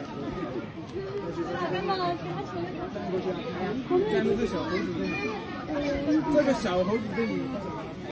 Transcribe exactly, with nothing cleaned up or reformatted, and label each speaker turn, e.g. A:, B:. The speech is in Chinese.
A: 在那个小猴子这里，这个小猴子这里。